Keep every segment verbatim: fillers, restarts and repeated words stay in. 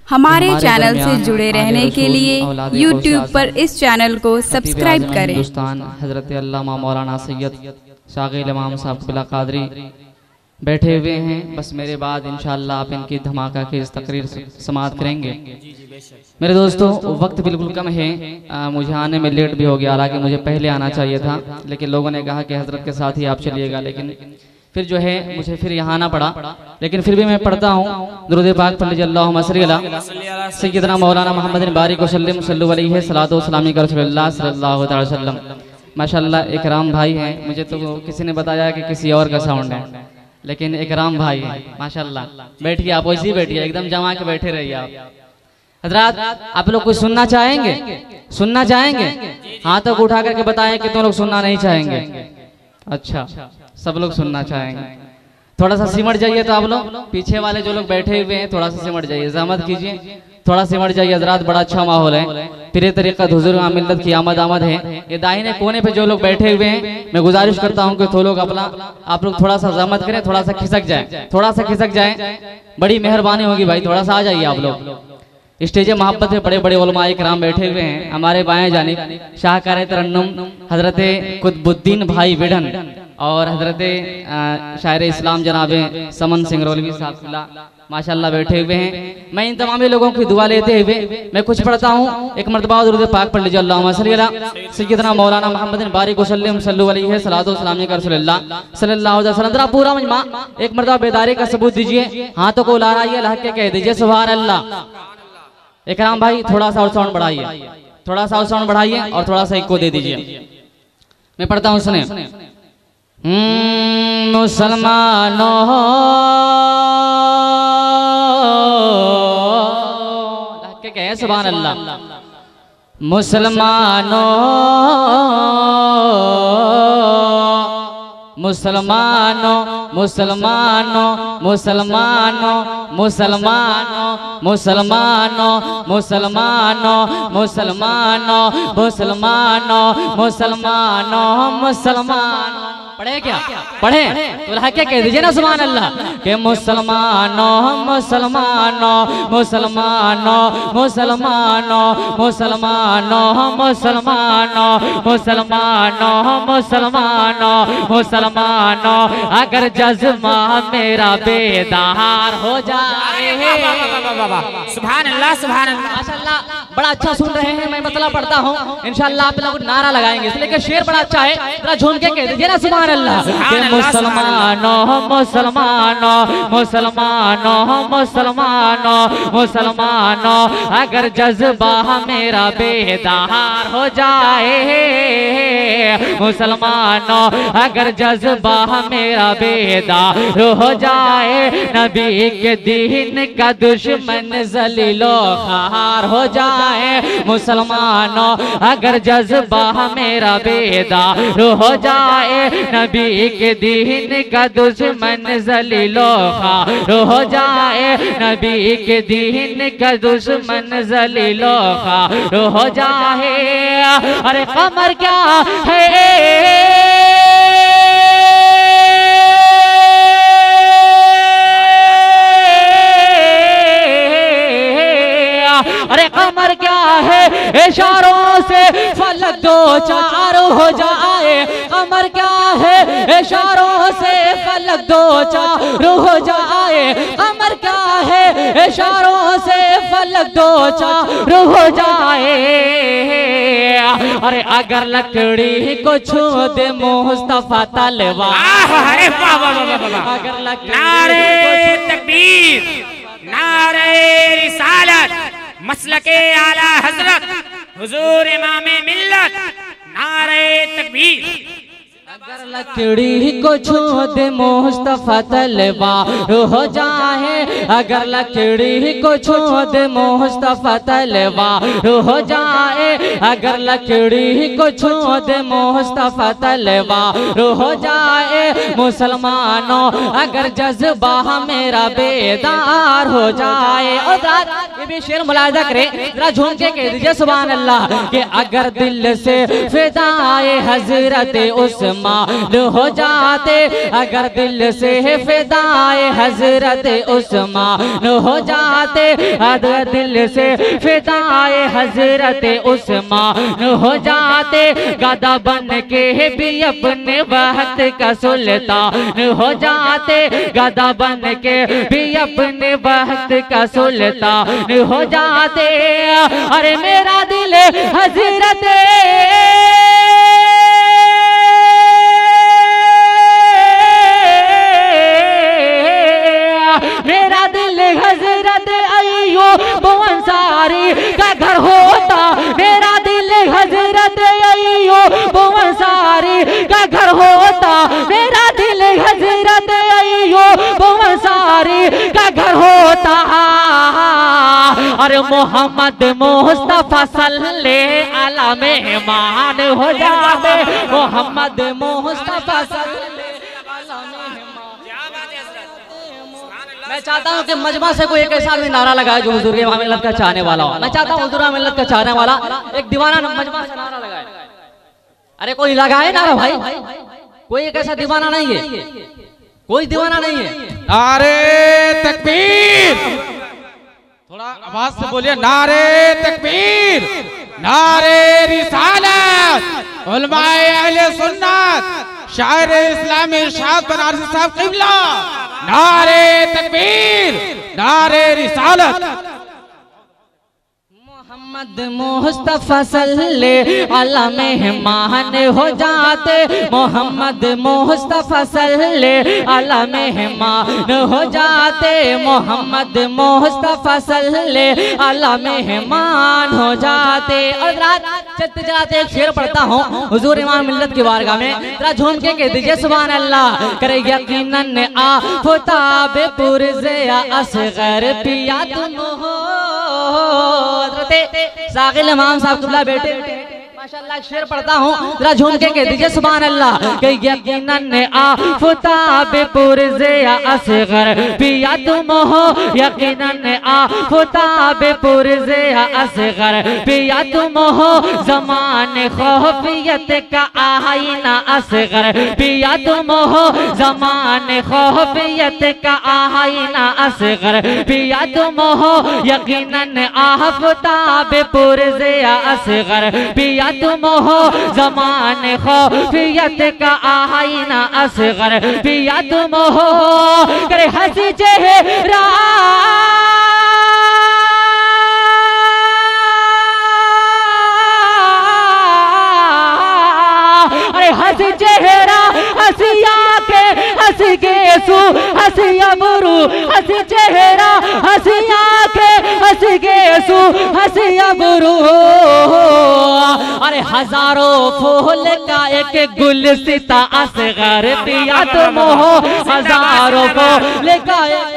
हमारे चैनल से जुड़े रहने के लिए यूट्यूब पर इस चैनल को सब्सक्राइब करें। हिंदुस्तान हज़रत अल्लामा मौलाना सैयद शागिल इमाम साहब क़िबला क़ादरी बैठे हुए हैं। बस मेरे बाद इंशाअल्लाह आप इनकी धमाका की इस तकरीर समाअत करेंगे। मेरे दोस्तों, वक्त बिल्कुल कम है, आ, मुझे आने में लेट भी हो गया, हालांकि मुझे पहले आना चाहिए था, लेकिन लोगों ने कहा कि हज़रत के साथ ही आप चलिएगा, लेकिन फिर जो है मुझे फिर यहाँ आना पड़ा। लेकिन फिर भी मैं पढ़ता हूँ दुरूद पाक पढ़ लीजिए। अल्लाहुम्मा सल्ली अला सय्यदना मौलाना मोहम्मद बारिक वसल्लम सल्लल्लाहु अलैहि सलातो सलामी का रसूलुल्लाह सल्लल्लाहु अलैहि वसल्लम। माशाअल्लाह इकराम भाई हैं, मुझे तो किसी ने बताया कि किसी और का साउंड है, लेकिन इकराम भाई है माशाअल्लाह। बैठिए, आप वैसे ही बैठिए, एकदम जमा के बैठे रहिए आप। हजरात, आप लोग कुछ सुनना चाहेंगे? सुनना चाहेंगे? हाथ तक उठा करके बताएं कि तुम लोग सुनना नहीं चाहेंगे। अच्छा, सब लोग सुनना चाहेंगे। थोड़ा सा सिमट जाइए तो आप लोग, पीछे वाले जो लोग बैठे हुए हैं थोड़ा सा सिमट जाइए, जहमत कीजिए, थोड़ा सिमट जाइए हजरात। बड़ा अच्छा माहौल है, पीरे तरीक़त हुज़ूर मिल्लत की आमद आमद है। ये दाहिने कोने पे जो लोग बैठे हुए हैं, मैं गुजारिश करता हूँ कि थोड़ा लोग अपना आप लोग थोड़ा सा जहमत करें, थोड़ा सा खिसक जाए, थोड़ा सा खिसक जाए, बड़ी मेहरबानी होगी भाई, थोड़ा सा आ जाइए आप लोग। स्टेज मोहब्बत में बड़े बड़े उलमा इकराम बैठे हुए हैं। हमारे बाएं जानिब शाहकार तरन्नुम हजरत कुतुबुद्दीन भाई विडन और हजरत शायर इस्लाम जनाबे समन सिंह रोलवी साहब माशाअल्लाह बैठे हुए हैं। मैं इन तमाम लोगों की दुआ लेते हुए मैं कुछ पढ़ता हूँ। एक मरतबा दुरूद पाक पढ़ लीजिए। अल्लाहुम्मा सल्ली अला सय्यदना मौलाना मोहम्मद बारिक वसल्लम सल्लल्लाहु अलैहि सलातो सलामी का रसूलुल्लाह सल्लल्लाहु अलैहि वसल्लम। जरा पूरा मजमा एक मरतबा बेदारी का सबूत दीजिए, हाथों को लहराइए, अल्लाह के कह दीजिए सुभान अल्लाह। इकराम भाई थोड़ा सा और साउंड बढ़ाइए, थोड़ा सा और साउंड बढ़ाइए और थोड़ा सा इको दे दीजिए। मैं पढ़ता हूँ, सुने। मुसलमानों के कहे सुभान अल्लाह। मुसलमानों मुसलमानों मुसलमानों मुसलमानों मुसलमानों मुसलमानों मुसलमानों मुसलमानों मुसलमानों मुसलमानों मुसलमानों पढ़े क्या? पढ़े तो क्या कह दीजिए ना सुभान अल्लाह के मुसलमानों मुसलमानों मुसलमानों मुसलमानों मुसलमानों मुसलमानों मुसलमानों मुसलमानों मुसलमानों अगर जज्बा मेरा बेदार हो जाए। सुभान अल्लाह सुभान अल्लाह माशाअल्लाह, बड़ा अच्छा सुन रहे हैं। मैं मतलब पढ़ता हूँ, इंशाअल्लाह आप लोग नारा लगाएंगे, इसलिए कि शेर बड़ा अच्छा है, जरा झूम के कह दीजिए ना सुभान अल्लाह। मुसलमानों मुसलमानों मुसलमानों मुसलमानों मुसलमानों अगर जज्बा मेरा बेदार हो जाए। मुसलमानों अगर जज्बा मेरा बेदार हो जाए, नबी के दीन का दुश्मन जलीलो खार हो जाए। मुसलमानों अगर जज्बा मेरा बेदार हो जाए, नबी के दीन का दुश्मन जलीलो खार हो जाए। नबी के दीन का दुश्मन जलीलो खार हो जाए। अरे कमर क्या है, अरे कमर क्या है, इशारों से फलक दो चार हो जाए। कमर क्या है, इशारों से फलक दो चार हो जाए। कमर क्या है, इशारों से फलक दो चार हो जाए। अरे अगर लकड़ी को छू दे मुस्तफा तलवार, अगर नारे तकबीर, नारे रिसालत, मसलके आला हजरत हुजूर इमामे मिल्लत, नारे तकबीर। अगर लकड़ी को छू दे मुस्तफा तलवार हो जाए। अगर लकड़ी को छू दे मुस्तफा तलवार हो जाए। अगर लकड़ी को छू दे मुस्तफा तलवार हो जाए। मुसलमानों अगर जज्बा मेरा बेदार हो जाए। और ये भी शेर मुलाहिजा करे, जरा झूम के कह दीजिए सुभान अल्लाह कि अगर दिल से फिदाए हजरत उस्मान हो जाते। अगर दिल से फिदाए हजरत उस्मान उस्मान हो जाते, अगर दिल से फिदाए हजरत उस्मान हो जाते, गदा बन के भी अपने वक्त का सुल्तान हो जाते, गदा बन के भी अपने वक्त का सुल्तान हो जाते। अरे मेरा दिल हजरत मेरा दिल हजरत अय्यूब अंसारी का घर होता, मेरा दिल हजरत अय्यूब अंसारी का घर होता, मेरा दिल हजरत अय्यूब अंसारी का घर होता। अरे मोहम्मद मुस्तफा सल्ले अला मेहमान हो जाते, मोहम्मद मुस्तफा सल्ले अला मेहमान। मैं चाहता हूँ कि मजमा से कोई एक ऐसा भी नारा लगाए जो हुजूर इमाम मिल्लत का चाहने वाला हो। मैं चाहता हूँ हुजूर इमाम मिल्लत का चाहने वाला एक दीवाना मजमा से नारा लगाए। अरे कोई लगाए नारा भाई, कोई एक ऐसा दीवाना नहीं है, कोई दीवाना नहीं है। नारे तकबीर, थोड़ा आवाज से बोलिए। नारे तकबीर, नारे रिसालत, उलमाए अहले सुन्नत, शायर इस्लाम इरशाद बनारसी साहब क़िबला। नारे तकबीर, नारे रिसालत। मोहम्मद मुस्तफा सल्ले अला मेहमान हो जाते, मोहम्मद मुस्तफा सल्ले अला मेहमान हो जाते, मोहम्मद मुस्तफा सल्ले अला मेहमान हो जाते। और रात चलते चलाते एक शेर पढ़ता हूँ हुजूर इमाम मिल्लत की बारगाह में, जरा झूम के कह दीजिए सुभान अल्लाह। करे यकीनन आफताब पुरज़े असग़र पिया तुम हो। सागिल इमाम साहब क़िबला बेटे माशाअल्लाह शेर पढ़ता हूँ, जरा झूम के कह दीजिए सुभान अल्लाह। कि यकीनन आफताब पुरज़े असग़र पिया तुम हो, यकीनन आफताब पुरज़े असग़र पिया तुम हो, ज़माने खौफियत का आईना असग़र पिया तुम हो, ज़माने खौफियत का आईना असग़र पिया तुम हो, यकीनन आफताब पुरज़े असग़र पिया तुम हो, ज़माने खौफियत का आईना असग़र पिया तुम हो। करे हंसी चेहरा अरे हंसी चेहरा हंसी आंखें हंसी गेसू हंसी अबरू, हंसी चेहरा हंसी आंखें हंसी गेसू हंसी अबरू। अरे हजारों फूल का एक गुलसिता असग़र पिया तुम हो, हजारों फूल का एक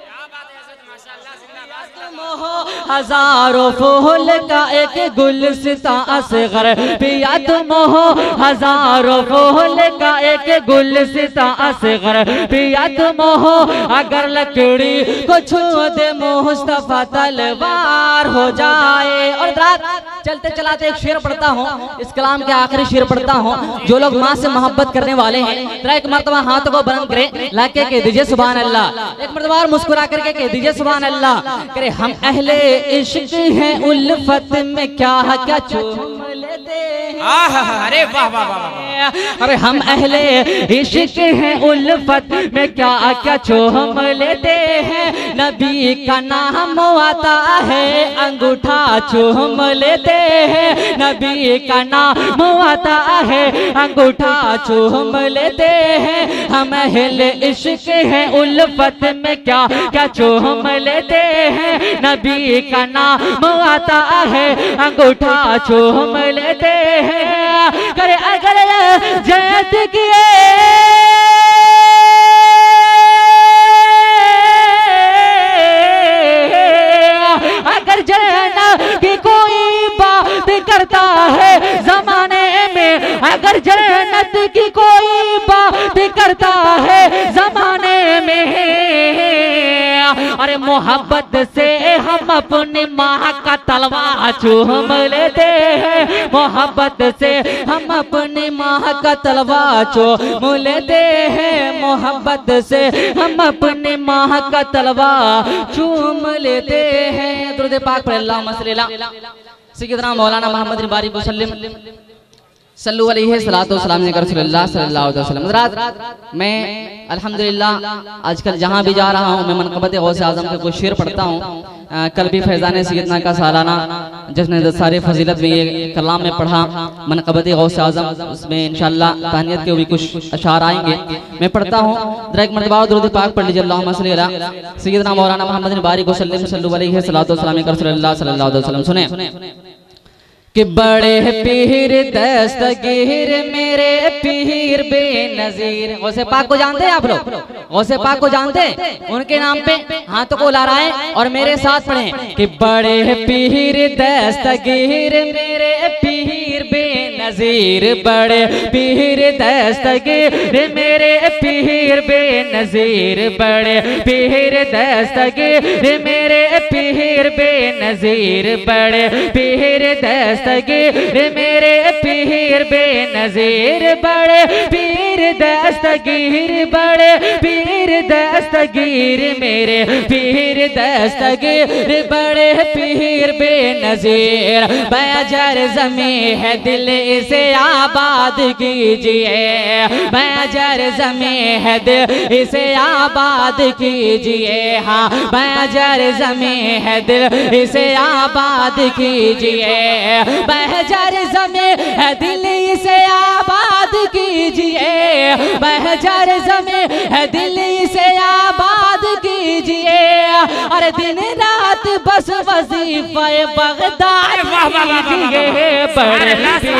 हजारों फूल का एक गुलसिता असग़र पिया तुम हो, हजारों फूल का एक गुलसिता असग़र पिया तुम हो। अगर लकड़ी को छू दे मुस्तफा तलवार हो जाए। और रात चलते चलाते एक शेर पढ़ता हूँ, इस कलाम के आखिरी शेर पढ़ता हूँ। जो लोग माँ से मोहब्बत करने वाले हैं जरा एक मर्तबा हाथों को बुलंद करें, लाके कह दीजिए सुभान अल्लाह। एक मर्तबा मुस्कुरा करके कह दीजिए सुभान अल्लाह। करे हम अहले इश्क हैं उल्फत में क्या क्या चूम लेते हैं। अरे वाह वाह वाह। अरे हम अहले इश्क हैं उल्फत में क्या क्या चूम लेते हैं। नबी का नाम आता है अंगूठा चूम लेते हैं, नबी का नाम आता है अंगूठा चूम लेते हैं। हम अहले इश्क हैं उल्फत में क्या क्या चूम लेते हैं। नबी का नाम आता है अंगूठा चूम लेते हैं। करे अगर जयत किए अगर जन्नत की कोई बात करता है जमाने में, अगर जन्नत की कोई बात करता है जमाने में, अरे मोहब्बत से हम अपनी माँ का तलवा चूम लेते हैं मोहब्बत से, हम अपनी माँ का तलवा चूम लेते हैं मोहब्बत से, हम अपनी माँ का तलवा चूम लेते हैं। दुरूद पाक पर अल्लाहुम्मा सल्ली अला सय्यदना मौलाना मोहम्मद बारिक वसल्लम सल्लल्लाहु अलैहि सलातो सलाम रसूलुल्लाह सल्लल्लाहु अलैहि वसल्लम। हज़रात मैं अल्हम्दुलिल्लाह आजकल जहाँ भी जा रहा हूँ मैं मनक़बत गौसे आज़म के कुछ शेर पढ़ता हूँ। कल भी फैज़ान सैयदना का सालाना जश्न दसारे फजीलत में ये कलाम में पढ़ा मनक़बत गौसे आज़म, उसमें इंशाअल्लाह तानियत के भी कुछ अशार आएंगे, मैं पढ़ता हूँ। जरा एक मरतबा दुरूद पाक पढ़ लीजिए। अल्लाहुम्मा सल्ली अला सय्यदना मौलाना मोहम्मद बारिक वसल्लम सल्लल्लाहु अलैहि सलातो सलाम रसूलुल्लाह सल्लल्लाहु अलैहि वसल्लम। सुने कि बड़े पीर दस्तगीर मेरे पीर बेनज़ीर। गौसे पाक को जानते हैं आप लोग? गौसे पाक को जानते हैं? उनके नाम पे हाथों को लहराएं और मेरे साथ पढ़ें कि बड़े पीर दस्तगीर मेरे पीर बेनज़ीर, बड़े पीर दस्तगीर मेरे पीर बेनज़ीर, बड़े पीर दस्तगीर मेरे पीर बेनज़ीर, बड़े पीर दस्तगीर मेरे पीर बेनज़ीर, बड़े पीर दस्तगीर, बड़े पीर दस्तगीर मेरे पीर दस्तगीर, बड़े पीर बेनज़ीर। बजर ज़मीं है दिल इसे आबाद कीजिए, बजर ज़मीं है दिल इसे आबाद कीजिए, हाँ बजर ज़मीं है दिल इसे आबाद कीजिए, बहजर ज़मीं है दिल इसे आबाद कीजिए, बहजर ज़मीं है दिल इसे आबाद कीजिए। अरे दिन रात बस वजीफ़ा बग़दाद कीजिए, बड़े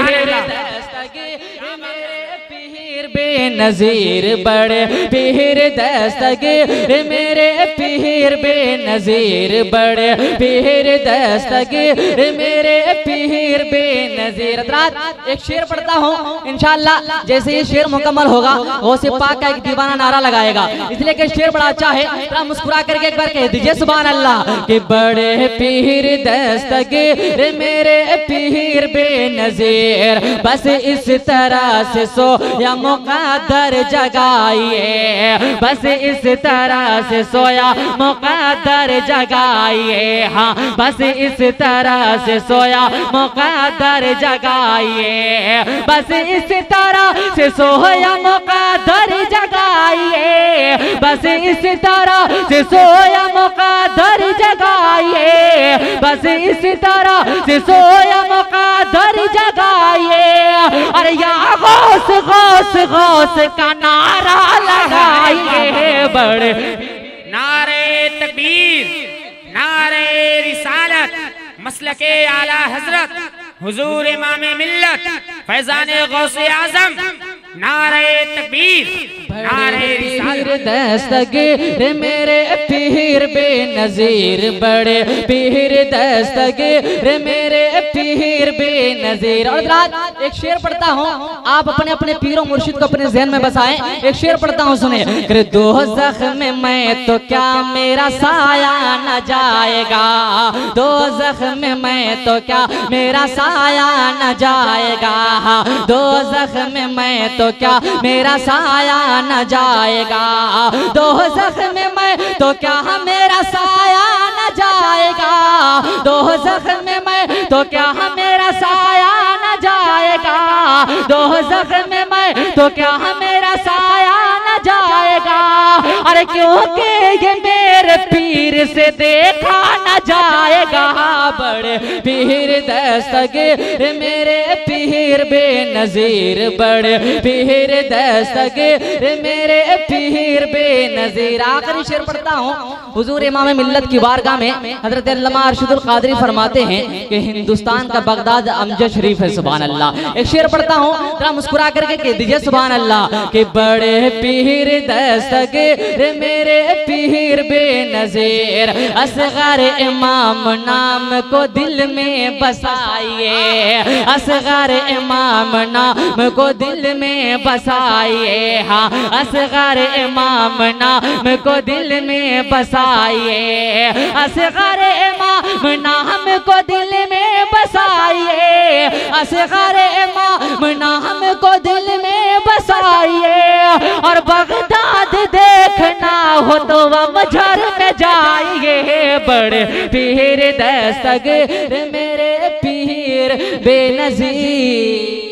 पीर बेनज़ीर, बड़े पीर दस्तगीर मेरे पीर बेनज़ीर, बड़े पीर दस्तगीर मेरे पीर बेनज़ीर। रात एक शेर पढ़ता हूँ इंशाअल्लाह, जैसे ये शेर मुकम्मल होगा गौसे पाक का एक दीवाना नारा लगाएगा, इसलिए कि शेर बड़ा अच्छा है। जरा मुस्कुरा करके एक बार कह दीजिए सुभान अल्लाह। कि बड़े पीर दस्तगीर मेरे पीर बेनज़ीर, बस इस तरह से सो या मुक़द्दर जगाइए, बस इस तरह से सोया मुक़द्दर जगाइए, हाँ बस इस तरह से सोया मुक़द्दर जगाइए, बस इस तरह से सोया मुक़द्दर जगाइए, बस इस तरह से सोया मुक़द्दर जगाइए, बस इस तरह से सोया मुक़द्दर जगाइए। अरे या गौस गौस गौस का नारा लगाइए, बड़े नारे तकबीर, नारे रिसालत, मसलके आला हजरत हुजूर इमाम मिल्लत फैज़ाने गौसे आज़म, नारे तकबीर, नारे रिसालत। दस्तगीर मेरे पीर बेनज़ीर, बड़े पीर दस्तगीर मेरे पीर बेनज़ीर। और रात एक शेर पढ़ता हूँ, आप अपने अपने पीरों मुर्शिद को अपने ज़हन में बसाएं। एक शेर पढ़ता हूँ सुने। कि दोज़ख में मैं तो क्या मेरा साया न जाएगा, दोज़ख में मैं तो क्या मेरा साया न जाएगा, दोज़ख में मैं तो क्या मेरा साया न जाएगा, दोज़ख में मैं तो क्या मेरा साया न जाएगा, दोज़ख में मैं तो क्या मेरा साया न जाएगा, दोज़ख में मैं तो क्या मेरा साया न जाएगा। अरे क्योंकि ये मेरे पीर से देखा न जाएगा, बड़े पीर दस्तगीर मेरे पीर बेनज़ीर, बड़े पीर दस्तगीर मेरे पीर बेनज़ीर। आखिरी शेर पढ़ता हूँ। हुजूर इमाम मिल्लत की बारगाह में हज़रत अल्लामा अरशदुल क़ादरी फरमाते हैं कि हिंदुस्तान का बगदाद अमजद शरीफ है। सुभान अल्लाह। एक शेर पढ़ता हूँ, जरा मुस्कुरा करके कह दीजिए सुभान अल्लाह। कि बड़े पीर दस्तगीर मेरे पीर बेनज़ीर, असग़र इमाम नाम को दिल में बसाइए, असग़र इमाम नाम को दिल में बसाइए, हाँ असग़र इमाम नाम को दिल में बसाइए, असग़र इमाम नाम को दिल में बसाइए, असग़र इमाम नाम को दिल में बसाइए और बगदाद देखना हो तो अमजर में जाइए। बड़े पीर दस्तगीर मेरे पीर बेनज़ीर।